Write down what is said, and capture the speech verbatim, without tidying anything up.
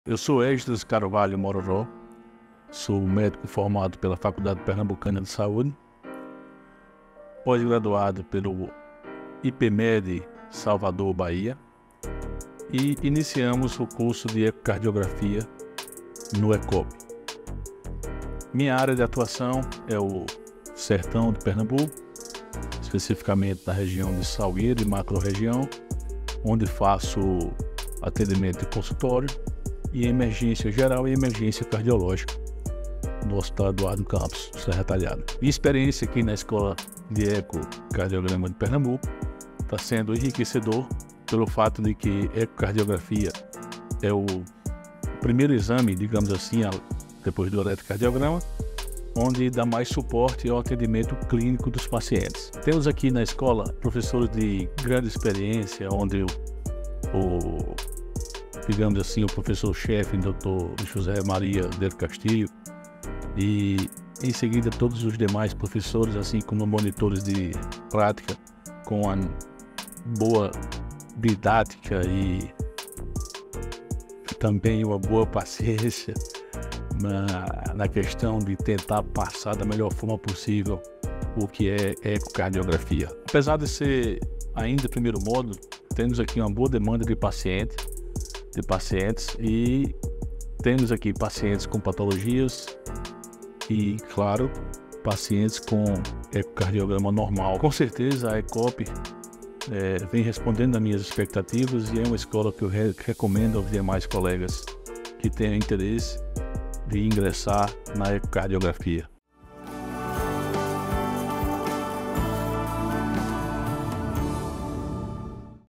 Eu sou Esdras Carvalho Mororó, sou médico formado pela Faculdade Pernambucana de Saúde, pós-graduado pelo IPMED Salvador, Bahia, e iniciamos o curso de ecocardiografia no ECOP. Minha área de atuação é o sertão de Pernambuco, especificamente na região de Salgueiro e macro-região, onde faço atendimento de consultório e emergência geral e emergência cardiológica no Hospital Eduardo Campos, Serra Talhada. Minha experiência aqui na Escola de Ecocardiograma de Pernambuco está sendo enriquecedor pelo fato de que ecocardiografia é o primeiro exame, digamos assim, depois do eletrocardiograma, onde dá mais suporte ao atendimento clínico dos pacientes. Temos aqui na escola professores de grande experiência, onde o, o digamos assim, o professor-chefe, doutor José Maria del Castillo, e em seguida todos os demais professores, assim como monitores de prática, com a boa didática e também uma boa paciência na, na questão de tentar passar da melhor forma possível o que é ecocardiografia. Apesar de ser ainda primeiro módulo, temos aqui uma boa demanda de pacientes, de pacientes e temos aqui pacientes com patologias e, claro, pacientes com ecocardiograma normal. Com certeza a ECOP é, vem respondendo às minhas expectativas e é uma escola que eu re recomendo aos demais colegas que tenham interesse de ingressar na ecocardiografia.